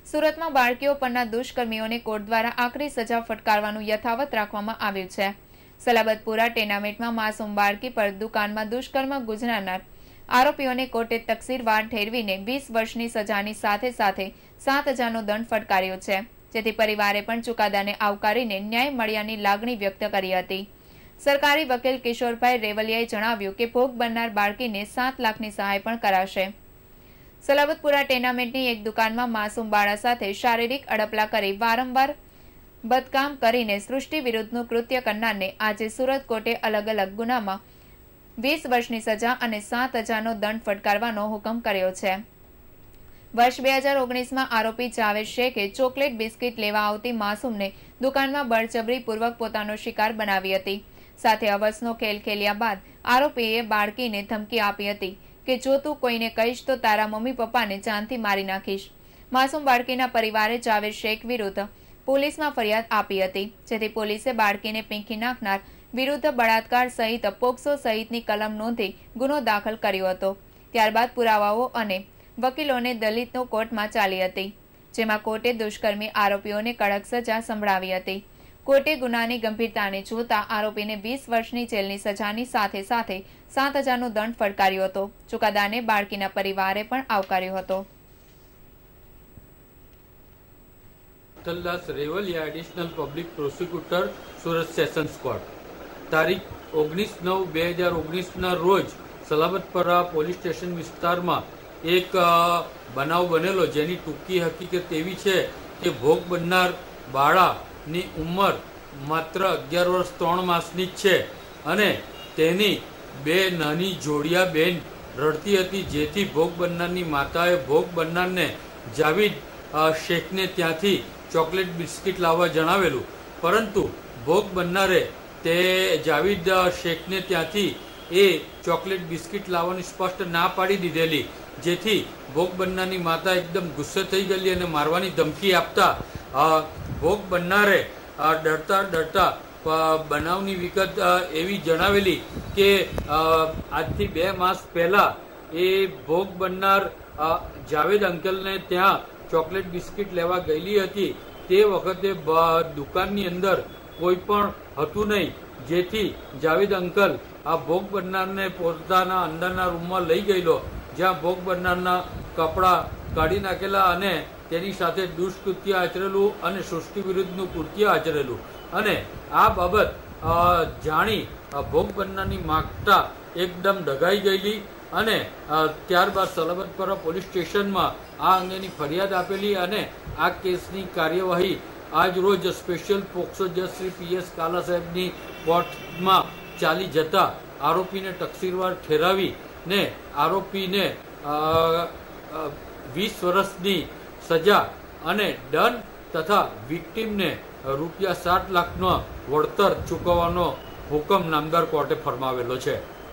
સુરતમાં બાળકીઓ પરના દુષ્કર્મીઓને કોર્ટ દ્વારા આકરી સજા ફટકારવાનું યથાવત રાખવામાં આવ્યું છે। સલાબતપુરા ટેનામેન્ટમાં માસૂમ બાળકી પર દુકાનમાં દુષ્કર્મ ગુજારનાર આરોપીઓને કોર્ટે તકસીરવાર ઠેરવીને 20 વર્ષની સજાની સાથે સાથે 7,000નો દંડ ફટકાર્યો છે, જેથી પરિવારે પણ ચુકાદાને આવકારીને ન્યાય મળ્યાની લાગણી વ્યક્ત કરી હતી। સરકારી વકીલ કિશોરભાઈ રેવલિયાએ જણાવ્યું કે ભોગ બનનાર બાળકીને 7 લાખની સહાય પણ કરાશે। સલાબતપુરા ટેનામેન્ટની એક દુકાનમાં માસૂમ બાળા સાથે શારીરિક અડપલા કરી વારંવાર બદકામ કરીને સૃષ્ટિ વિરુદ્ધનું કૃત્ય કરનારને આજે સુરત કોર્ટે અલગ અલગ ગુનામાં 20 વર્ષની સજા અને 7,000નો દંડ ફટકારવાનો હુકમ કર્યો છે। વર્ષ 2019માં આરોપી જાવેદ શેખે ચોકલેટ બિસ્કિટ લેવા આવતી માસૂમને દુકાનમાં બળજબરીપૂર્વક પોતાનો શિકાર બનાવી હતી। સાથે અવસનો ખેલ ખેલ્યા બાદ આરોપીએ બાળકીને ધમકી આપી હતી કે જો તું કોઈને કહીશ તો તારા મમ્મી પપ્પાને જાનથી મારી નાખીશ। માસૂમ બાળકીના પરિવારે જાવેદ શેખ વિરુદ્ધ પોલીસમાં ફરિયાદ આપી હતી, જેથી પોલીસે બાળકીને પીંખી નાખનાર વિરુદ્ધ બળાત્કાર સહિત પોક્સો સહિતની કલમ નોંધી ગુનો દાખલ કર્યો હતો। ત્યારબાદ પુરાવાઓ અને વકીલોને દલિતનો કોર્ટમાં ચાલી હતી, જેમાં કોર્ટે દુષ્કર્મી આરોપીઓને કડક સજા સંભળાવી હતી। કોર્ટે ગુનાની ગંભીરતાને જોતા આરોપીને 20 વર્ષની જેલની સજાની સાથે સાથે 7,000નો દંડ ફટકાર્યો હતો। ચુકાદાને બાળકીના પરિવારે પણ આવકાર્યો હતો। Taldas Revaliya, additional public prosecutor, Surat sessions court. તારીખ 19/9/2019ના રોજ સલાબતપરા પોલીસ સ્ટેશન વિસ્તારમાં એક બનાવ બનેલો, જેની ટૂંકી હકીકત એવી છે કે ભોગ બનનાર બાળાની ઉંમર માત્ર 11 વર્ષ 3 માસની જ છે અને તેની 2 નાની જોડિયા બેન રડતી હતી, જેથી ભોગ બનનારની માતાએ ભોગ બનનારને જાવેદ શેખને ત્યાંથી ચોકલેટ બિસ્કિટ લાવવા જણાવેલું, પરંતુ ભોગ બનનારે તે જાવેદ શેખને ત્યાંથી એ ચોકલેટ બિસ્કિટ લાવવાની સ્પષ્ટ ના પાડી દીધેલી, જેથી ભોગ બનનારની માતા એકદમ ગુસ્સે થઈ ગયેલી અને મારવાની ધમકી આપતા ભોગ બનનારે ડરતા બનાવની વિગત એવી જણાવેલી કે આજથી 2 માસ પહેલા એ ભોગ બનનાર જાવેદ અંકલને ત્યાં ચોકલેટ બિસ્કિટ લેવા ગયેલી હતી। તે વખતે દુકાનની અંદર કોઈ પણ હતું નહીં, જેથી જાવેદ અંકલ આ ભોગ બનનારને પોતાના અંદરના રૂમમાં લઈ ગયેલો, જ્યાં ભોગ બનનારના કપડાં કાઢી નાખેલા અને તેની સાથે દુષ્કૃત્ય આચરેલું અને સૃષ્ટિ વિરુદ્ધનું કૃત્ય આચરેલું અને આ બાબત જાણી ભોગ બનનારની માતા એકદમ ડઘાઈ ગયેલી અને ત્યારબાદ સલાબતપરા પોલીસ સ્ટેશનમાં આ અંગેની ફરિયાદ આપેલી અને આ કેસની કાર્યવાહી આજ રોજ સ્પેશિયલ પોક્સો જજ શ્રી PS કાલા સાહેબની કોર્ટમાં ચાલી જતા આરોપીને તકસીરવાર ઠેરાવીને આરોપીને 20 વર્ષની સજા અને દંડ તથા વિક્ટીમને રૂપિયા 7 લાખનો વળતર ચૂકવવાનો હુકમ નામદાર કોર્ટે ફરમાવેલો છે।